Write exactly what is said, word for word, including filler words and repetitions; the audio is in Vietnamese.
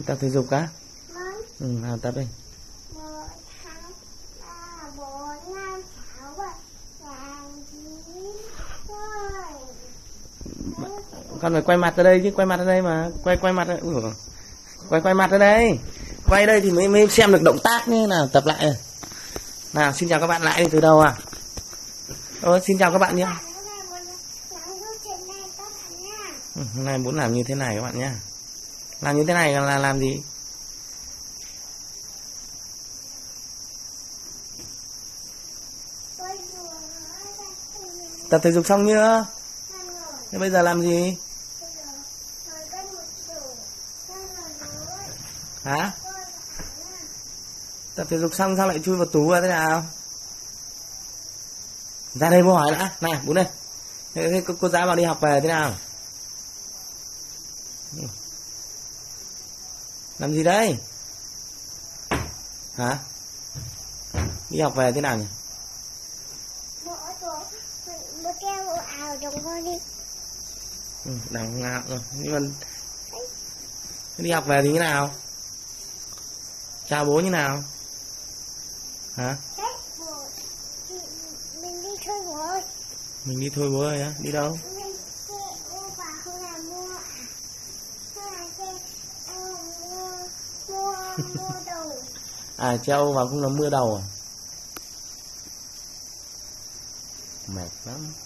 Tập thể dục á? Ừ, nào tập đi. Con phải quay mặt ra đây chứ, quay mặt ra đây mà, quay quay mặt ra. Ui, quay quay mặt ra đây, quay đây thì mới mới xem được động tác như nào. Tập lại này. Nào, xin chào các bạn lại đi từ đầu à? Ơ, xin chào các bạn nhé. Ừ, hôm nay muốn làm như thế này các bạn nhé. Làm như thế này là làm gì? Tập thể dục xong chưa? Thế bây giờ làm gì? Hả? Tập thể dục xong sao lại chui vào tủ ra thế nào? Ra đây mua hỏi đã. Này, bún đây. Thế, thế cô, cô giáo bảo đi học về thế nào? Làm gì đây? Hả? Đi học về thế nào nhỉ? Ừ, đằng nào rồi. Nhưng mà đi học về thì như nào? Chào bố như nào? Hả? Mình đi thôi bố ơi. Mình đi thôi bố ơi á? Đi đâu? À, treo vào không là mưa đầu à? Mệt lắm.